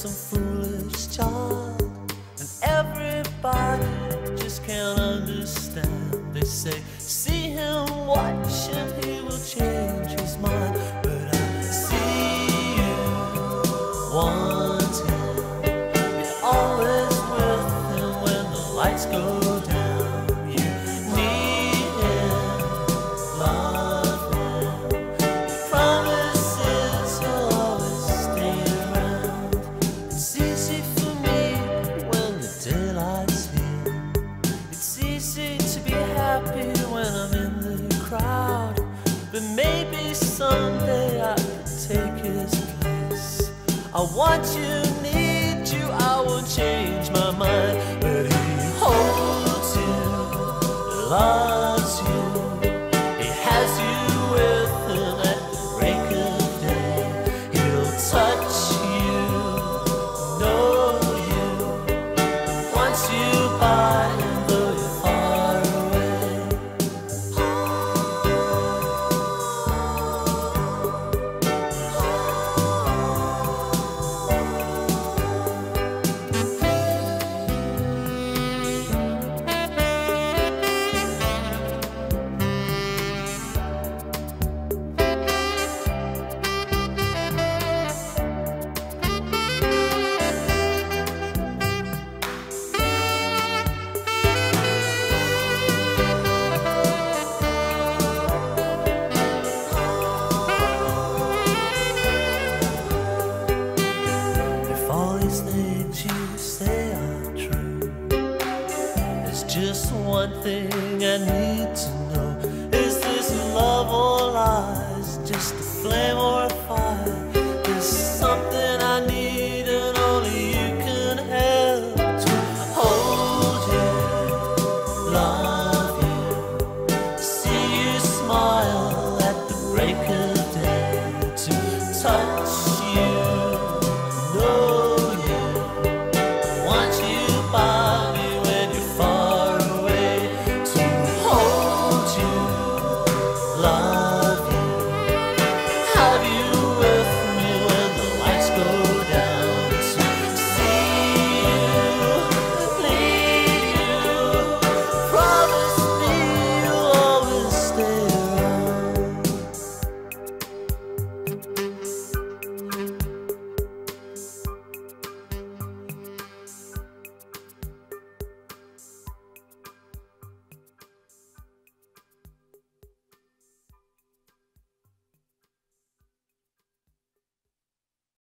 some foolish child, and everybody just can't understand. They say, see him, watch him, he will change his mind. But I see you, want him, be always with him when the lights go down. You need him, love him, he promises he'll always stay around. It's easy for me when the daylight's here. It's easy to be happy when I'm in the crowd. But maybe someday I could take his place. I want you, need you, I will change my mind. But he holds you, loves you, he has you with him at the break of day. He'll touch you, know you, wants you by him though you're far away. If all these things you say are true, there's just one thing I need to know. Is this love or lies? Just a flame or a fire? There's something I need and only you can help to hold you, love you, see you smile at the break of day, to touch